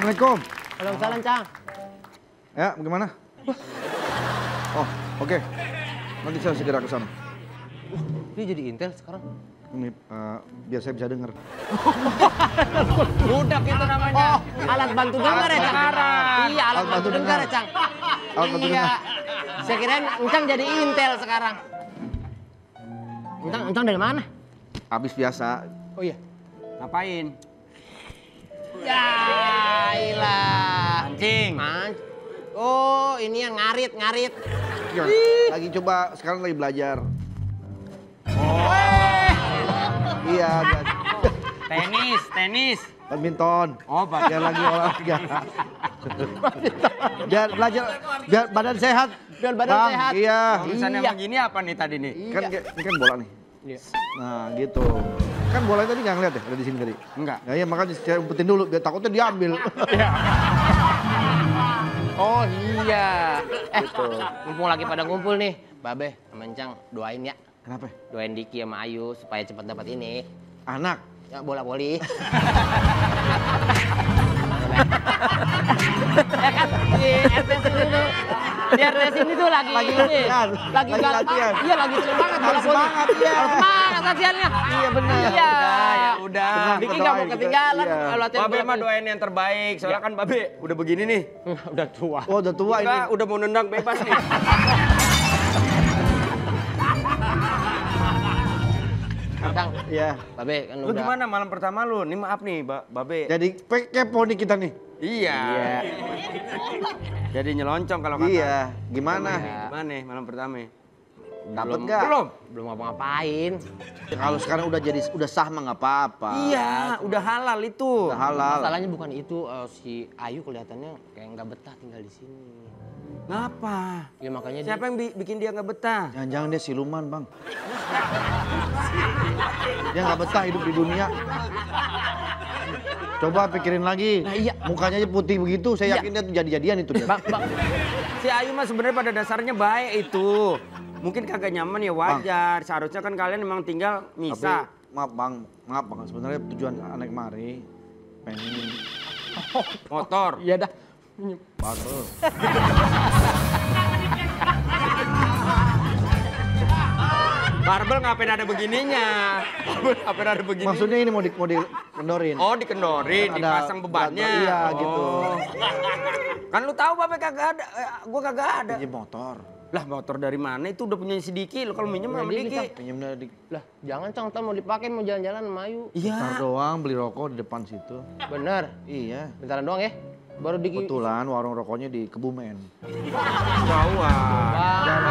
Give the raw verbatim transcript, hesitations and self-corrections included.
Assalamualaikum. Waalaikumsalam, Cang. Ya, bagaimana? Oh, oke. Nanti saya segera ke sana. Dia jadi intel sekarang. Ini uh, biar saya bisa dengar. Budak itu namanya. Oh, alat bantu dengar ya, Cang? Iya, alat, alat bantu dengar ya, Cang? Alat bantu iya. dengar. Saya kirain Encang jadi intel sekarang. Encang, Encang dari mana? Habis biasa. Oh iya. Ngapain? Ya, ilah. Mancing. Man. Oh, ini yang ngarit, ngarit. Ya, lagi coba, sekarang lagi belajar. Oh. Iya, biar- Tenis, tenis. badminton. Oh, badminton. Biar lagi olahraga. Biar belajar, biar badan sehat. Biar badan Bang, sehat. Iya. Tulisannya Iya. begini apa nih tadi nih? Kan ini kan bola nih. Iya. Nah, gitu. Kan bola tadi nggak ngeliat ya, ada di sini tadi. Enggak. Nah, iya makanya saya umpetin dulu, biar takutnya diambil. Oh iya. Eh, Gitu. mumpung lagi pada ngumpul nih. Babe sama Encang doain ya. Kenapa? Doain Diki sama Ayu supaya cepat dapat ini. Anak. Ya bola voli. Ya kan di R T sini tuh. Di R T sini tuh lagi, Lagi ini. latihan. Lagi Lagi galak. latihan. Iya lagi semangat bola Harus voli. semangat, iya. Harus semangat latihannya. Iya benar. Iya. Ya udah. Benar. Diki nggak mau Doain, ketinggalan iya. kalau latihan Babe bola mah voli. doain yang terbaik. Soalnya kan Babe udah begini nih. Udah tua. Oh, udah tua ini. Enggak, udah mau nendang bebas nih. Encang, Iya. Babe kan Lu udah. gimana malam pertama lu? Ini maaf nih, Ba- Babe. Jadi pe- kepo nih kita nih. Iya. Iya. Jadi nyeloncong kalau kata. Iya. Gimana? Gimana nih malam pertama? Dapat Belum- nggak? Belum. Belum ngapa-ngapain. Kalau sekarang udah jadi udah sah mah nggak apa-apa. Iya, udah halal itu. Udah halal. Masalahnya bukan itu, eh, si Ayu kelihatannya kayak nggak betah tinggal di sini. Ngapa? Ya makanya Siapa yang bi- bikin dia nggak betah? Jangan-jangan dia siluman, Bang. Dia nggak betah hidup di dunia. Coba pikirin lagi. Nah, iya. Mukanya aja putih begitu, saya Iya. yakin dia tuh jadi-jadian itu dia. Bang, bang. Si Ayu mah sebenarnya pada dasarnya baik itu. Mungkin kagak nyaman ya wajar. Seharusnya kan kalian memang tinggal Tapi misah. maaf Bang, maaf Bang. Sebenarnya tujuan anak mari pengen Motor. Iya dah. barbel. Barbel ngapain ada begininya? Barbel ngapain ada begini? Maksudnya ini mau di mau dikendorin. Oh dikendorin, Ada dipasang bebannya. berat- iya, Oh. gitu. Kan lu tahu Babe kagak ada, eh, gua kagak ada. Pinjem motor. Lah motor dari mana? Itu udah punya si Diki. Lu kalau minjem sama Punya Diki, Diki. Cang. Pinjem dari Lah, jangan Cang, ntar mau dipakai mau jalan-jalan sama Ayu. Bentar Iya. doang beli rokok di depan situ. Bener. Iya. Bentaran doang ya. Baru Diki. Kebetulan warung rokoknya di Kebumen. Jauhan. Bang,